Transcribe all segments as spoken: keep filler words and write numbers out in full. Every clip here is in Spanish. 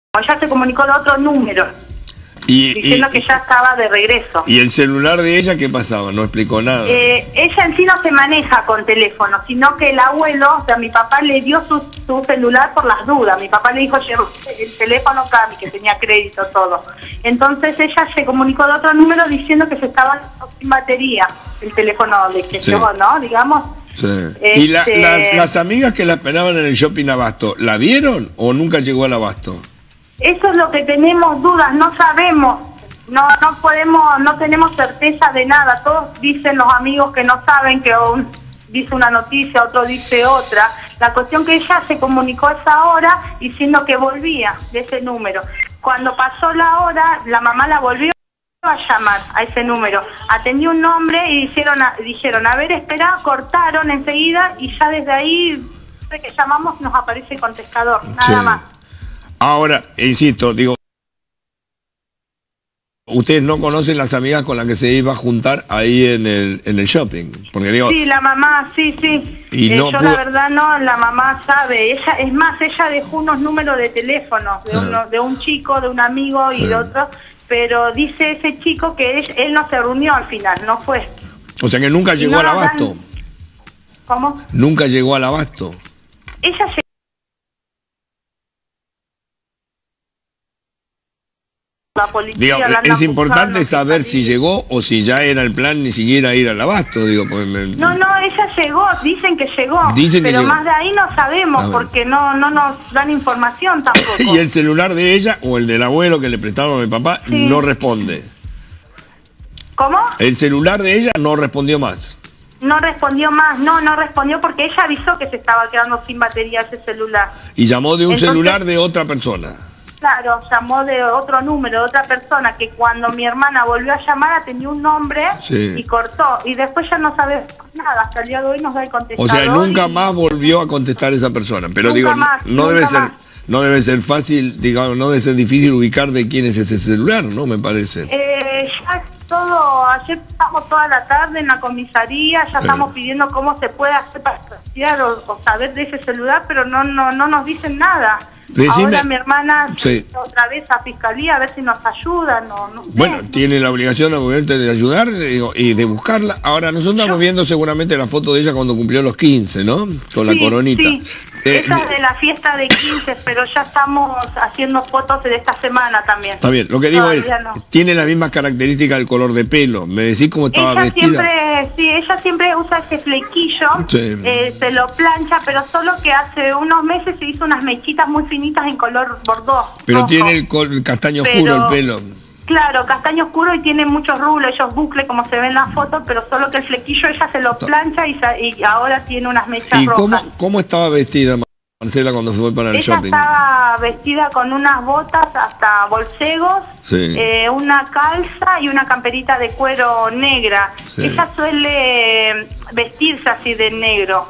Ella se comunicó de otro número, y, diciendo y, que ya estaba de regreso. ¿Y el celular de ella qué pasaba? No explicó nada. Eh, ella en sí no se maneja con teléfono, sino que el abuelo, o sea, mi papá le dio su, su celular por las dudas. Mi papá le dijo, lleva el teléfono Cami, que tenía crédito, todo. Entonces ella se comunicó de otro número diciendo que se estaba sin batería, el teléfono de que Sí. llegó, ¿no? Digamos. Sí. Este... ¿Y la, la, las amigas que la esperaban en el shopping Abasto, la vieron o nunca llegó al Abasto? Eso es lo que tenemos dudas, no sabemos, no no podemos, no tenemos certeza de nada. Todos dicen los amigos que no saben, que un dice una noticia, otro dice otra. La cuestión que ella se comunicó a esa hora diciendo que volvía de ese número. Cuando pasó la hora, la mamá la volvió a llamar a ese número. Atendió un nombre y dijeron, a, dijeron, a ver, espera, cortaron enseguida y ya desde ahí, desde que llamamos, nos aparece el contestador, nada Sí. más. Ahora, insisto, digo, ustedes no conocen las amigas con las que se iba a juntar ahí en el, en el shopping, porque digo... Sí, la mamá, sí, sí. Y eh, no yo pudo... la verdad no, la mamá sabe. Ella, es más, ella dejó unos números de teléfono de, Ah. uno, de un chico, de un amigo y Ah. de otro, pero dice ese chico que él, él no se reunió al final, no fue. O sea que nunca Y llegó no al nos dan- Abasto. ¿Cómo? Nunca llegó al Abasto. Ella llegó. La policía Digo, la andan es importante buscando, saber sí. si llegó o si ya era el plan ni siquiera ir al Abasto, digo, porque me... No, no, ella llegó, dicen que llegó, Dicen que pero llegó. más de ahí no sabemos A ver. porque no no nos dan información tampoco. Y el celular de ella o el del abuelo que le prestaron a mi papá Sí. no responde. ¿Cómo? El celular de ella no respondió más. No respondió más, no, no respondió porque ella avisó que se estaba quedando sin batería ese celular. Y llamó de un Entonces- celular de otra persona. Claro, llamó de otro número, de otra persona, que cuando mi hermana volvió a llamar tenía un nombre Sí. y cortó. Y después ya no sabe nada, hasta el día de hoy nos da el O contestador. sea, nunca y- más volvió a contestar esa persona. Pero Nunca digo, más, no nunca debe ser, más. no debe ser fácil, digamos, no debe ser difícil ubicar de quién es ese celular, ¿no? Me parece. Eh, ya todo, ayer estamos toda la tarde en la comisaría, ya estamos pidiendo cómo se puede hacer para rastrear o, o saber de ese celular, pero no no no nos dicen nada. Decime- Ahora mi hermana Sí. otra vez a fiscalía a ver si nos ayudan, no, no sé. Bueno, tiene la obligación obviamente de ayudar digo, y de buscarla. Ahora, nosotros estamos viendo seguramente la foto de ella cuando cumplió los quince, ¿no? Con la Sí, coronita. sí. Eh, Esa es de la fiesta de quince, pero ya estamos haciendo fotos de esta semana también. Está bien, lo que digo es, Todavía no. tiene las mismas características del color de pelo. ¿Me decís cómo estaba Ella vestida? siempre, sí, ella siempre usa ese flequillo, Sí. eh, se lo plancha, pero solo que hace unos meses se hizo unas mechitas muy finitas en color bordó. Pero rojo. tiene el, col- el castaño Pero- oscuro el pelo. Claro, castaño oscuro y tiene muchos rulos, ellos bucles como se ve en la foto, pero solo que el flequillo ella se lo plancha y, sa- y ahora tiene unas mechas ¿Y rojas. cómo, cómo estaba vestida Marcela cuando fue para el Ella shopping? estaba vestida con unas botas hasta bolsegos, Sí. eh, una calza y una camperita de cuero negra. Sí. Ella suele vestirse así de negro.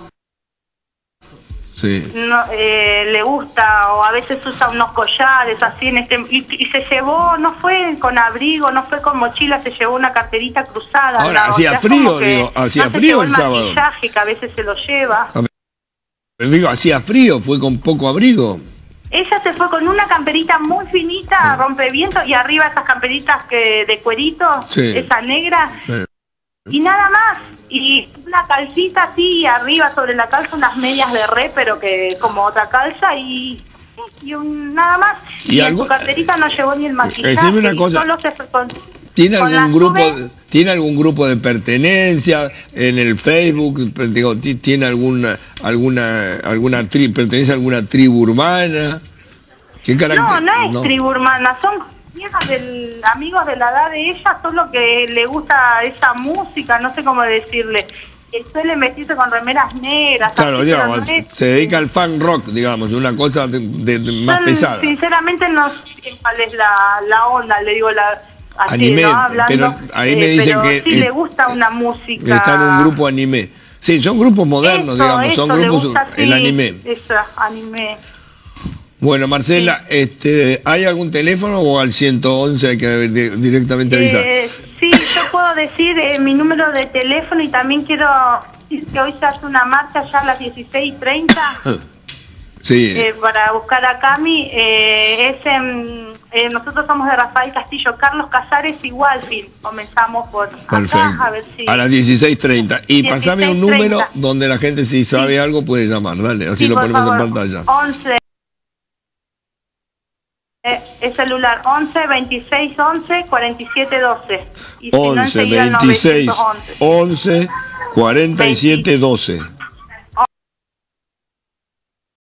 Sí. No, eh, le gusta o a veces usa unos collares así en este y, y se llevó, no fue con abrigo, no fue con mochila, se llevó una carterita cruzada. Ahora, ¿no? hacía es frío, como que digo, hacía no se frío llevó el el sábado. maquillaje que a veces se lo lleva. Pero digo, hacía frío, fue con poco abrigo. Ella se fue con una camperita muy finita, rompeviento, y arriba esas camperitas que de cuerito, Sí. esa negra, Sí. y nada más. Y una calcita así, y arriba sobre la calza unas medias de re, pero que como otra calza, y, y un, nada más. ¿Y Y, en algo- su carterita no llevó ni el maquillaje, decime una y cosa. solo se fue con... ¿Tiene con algún la grupo nube. de- tiene algún grupo de pertenencia en el Facebook? Digo, ti- tiene alguna alguna alguna tri, pertenece a alguna tribu urbana? ¿Qué carácter? No, no es tribu urbana, son viejas del, amigos de la edad de ella, solo que le gusta esa música, no sé cómo decirle. Que suele vestirse con remeras negras. Claro, así, digamos, pero no es- se dedica al fan rock, digamos, una cosa de, de- de más Son- pesada. Sinceramente no sé cuál es la, la onda, le digo la así, Anime, ¿no? Hablando, pero ahí me eh, dicen pero que sí es- le gusta una música. Está en un grupo anime. Sí, son grupos modernos, Eso, digamos, son eso, le grupos gusta, el sí, anime. Eso, anime. Bueno, Marcela, este, ¿hay algún teléfono o al ciento once hay que de- directamente avisar? Eh, sí, yo puedo decir eh, mi número de teléfono, y también quiero decir que hoy se hace una marcha ya a las dieciséis treinta. Sí. Eh, para buscar a Cami, eh, es en, eh, nosotros somos de Rafael Castillo, Carlos Casares y Walfield. Comenzamos por Perfecto. acá, a ver si... A las dieciséis treinta. Y dieciséis pasame un treinta. número donde la gente, si sabe Sí. algo, puede llamar. Dale, así Sí, lo por ponemos favor, en pantalla. once, eh, es celular once, veintiséis, once, cuarenta y siete, doce. Y si no, once, enseguida el veintiséis, novecientos once. once, cuarenta y siete, doce.